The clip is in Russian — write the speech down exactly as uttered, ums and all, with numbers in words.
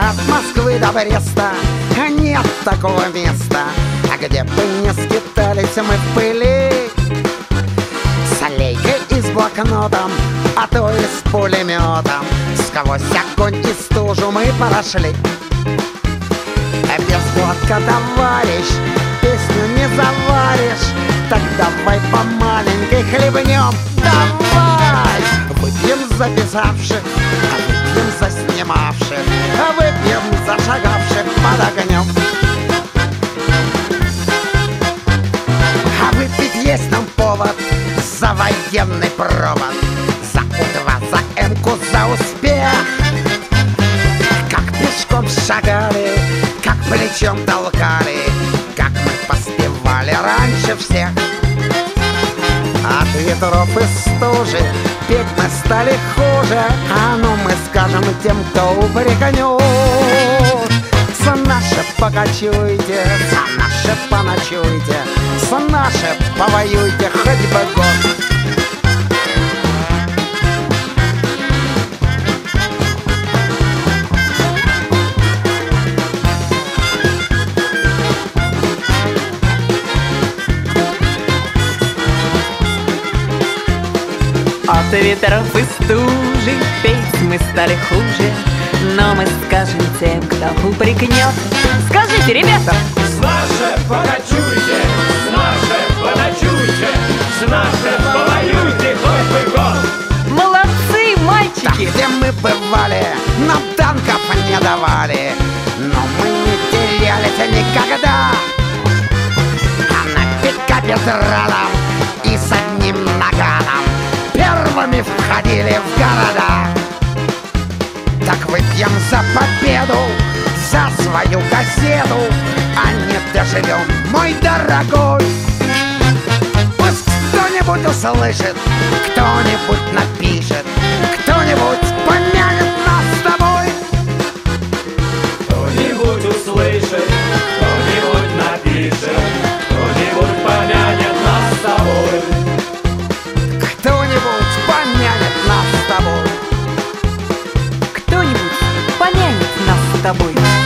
От Москвы до Бреста нет такого места, где бы не скитались мы в пыли. С олейкой и с блокнотом, а то и с пулеметом, сквозь огонь и стужу мы прошли. Без водка, товарищ, песню не заваришь, так давай по маленькой хлебнем. Давай! Выпьем за писавших, а выпьем за снимавших, а выпьем за шагавших под огнем. А выпить есть нам повод за военный провод, за У-два, за М-ку, за успех. Как пешком шагали, как плечом толкали, как мы поспевали раньше всех. От ветров и стужи петь мы стали хуже, а ну мы скажем тем, кто упрекнет. За наше покачуйте, за наше поночуйте, за наше повоюйте хоть бы год. От ветров и стужи петь мы стали хуже, но мы скажем тем, кто упрекнет. Скажите, ребята! С наше покачуйте, с наше поночуйте, с наше повоюйте хоть бы год. Молодцы, мальчики! Там, где мы бывали, нам танков не давали, но мы не терялись никогда. А на пикапе с радом и с одним наганом первыми входили в города. Так выпьем за победу, за свою газету, а не доживем, мой дорогой. Пусть кто-нибудь услышит, кто-нибудь напишет, кто-нибудь помянет нас с тобой. Кто-нибудь услышит, кто-нибудь напишет, кто-нибудь помянет нас с тобой. Кто-нибудь помянет нас с тобой. Кто-нибудь помянет нас с тобой.